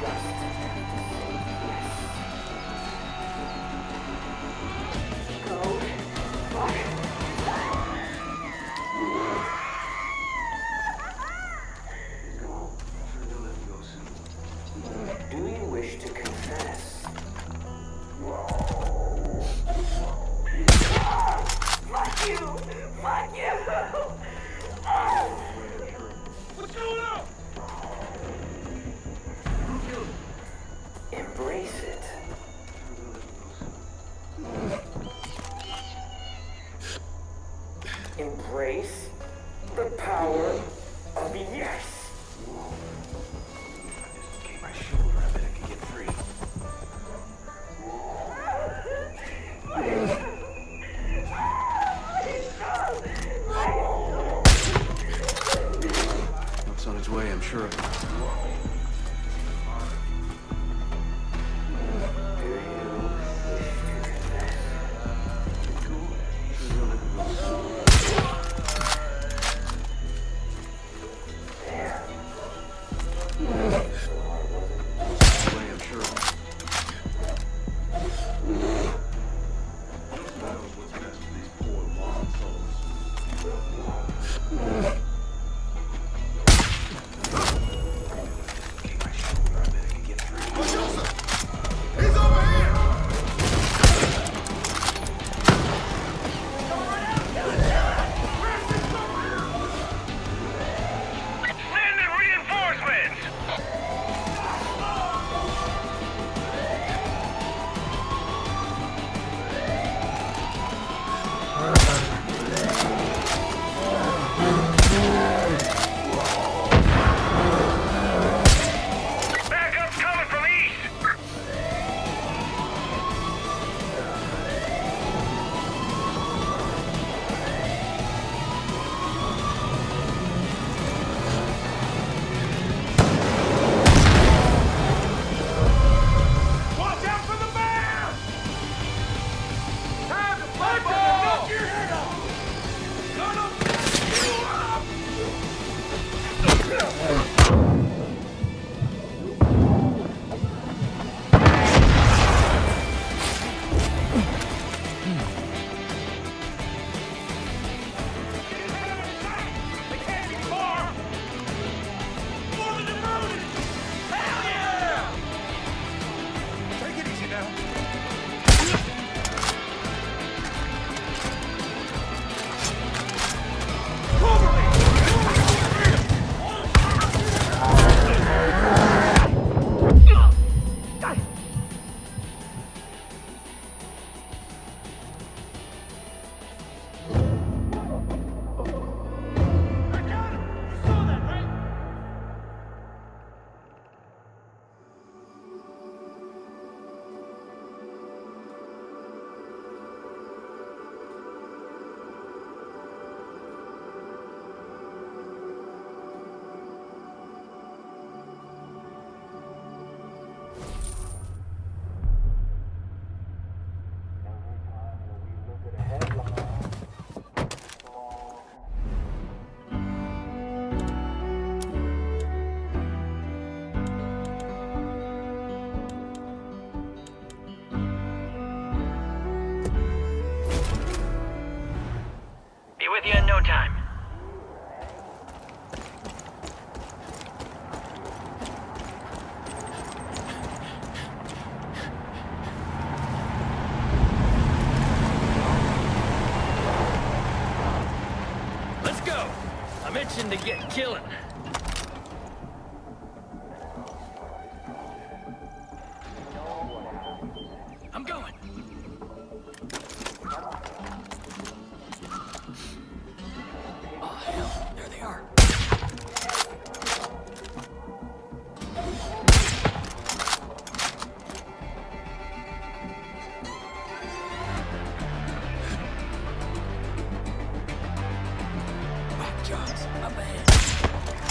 Do you wish to confess? Fuck you! Fuck you! What's going on? Embrace it. Embrace the power of yes. Keep my shoulder. I bet I can get free. It's on its way, I'm sure of it. Do you wish to confess? There. Way, I'm sure of it. Knows what's best for these poor lost souls. Keep my shoulder. I bet I can get free. He's over here! Landing reinforcements! Backup's coming from east! Watch out for the bear! Time to fight ball! Knock your head off! They can't be far! More than demoted! Hell yeah! Take it easy now. Cover me! I got him! You saw that, right? Be with you in no time. Let's go. I'm itching to get killing. I'm going. Oh, hell. There they are. Rock John's up ahead.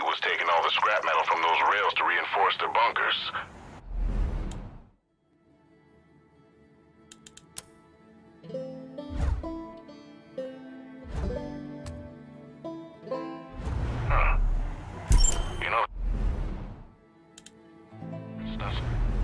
was taking all the scrap metal from those rails to reinforce their bunkers. Huh. You know, it's not...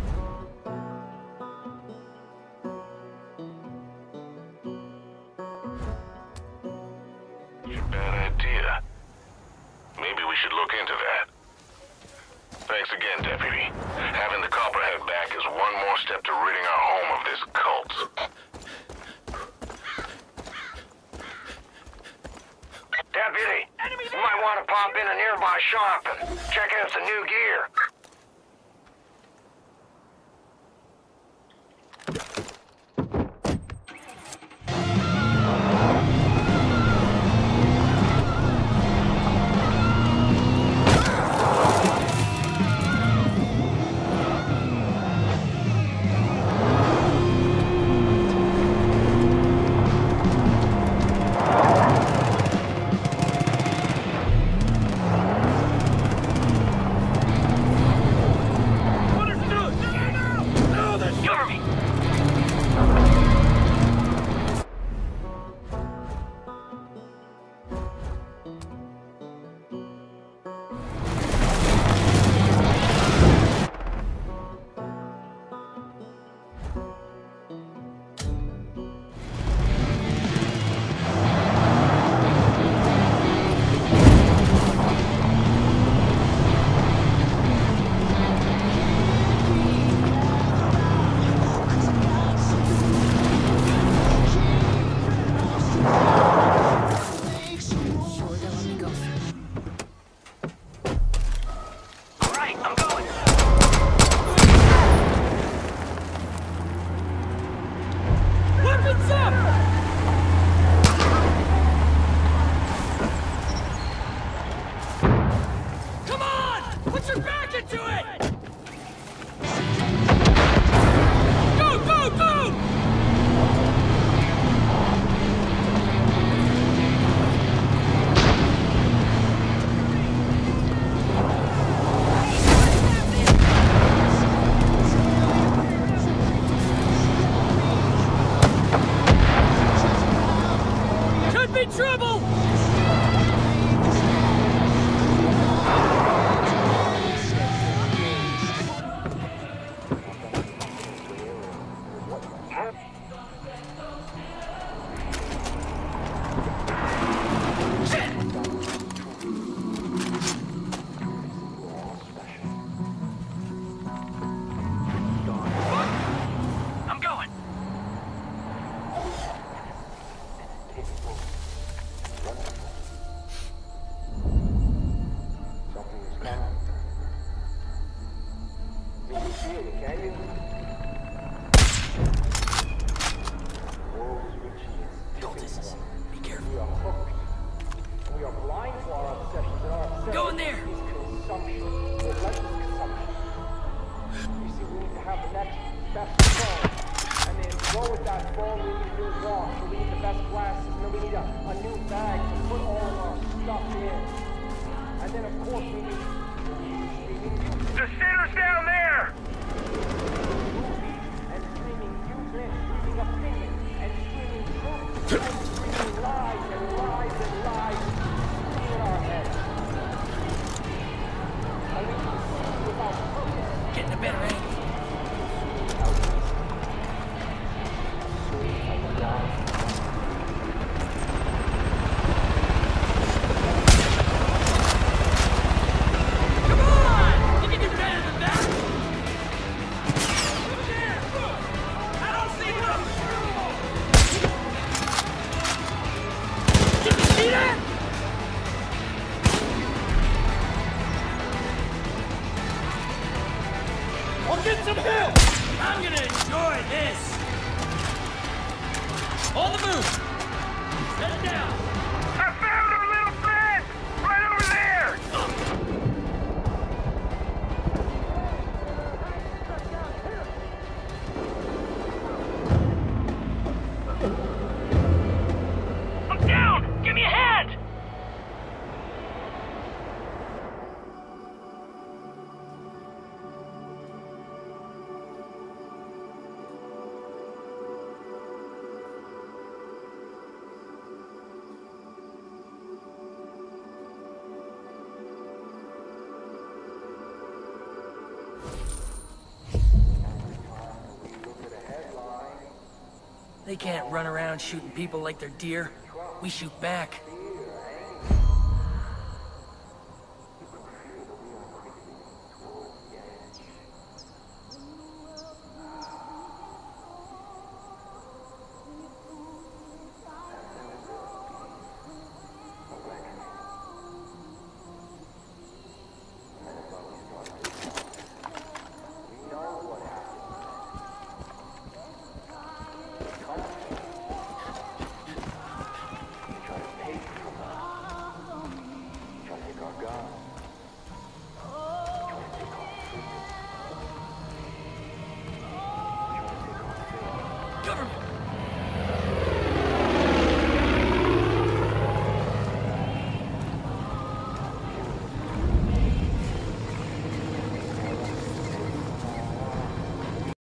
It's a bad idea. Maybe we should look into that. Thanks again, Deputy. Having the Copperhead back is one more step to ridding our home of this cult. Deputy, you might want to pop in a nearby shop and check out some new gear. They can't run around shooting people like they're deer. We shoot back.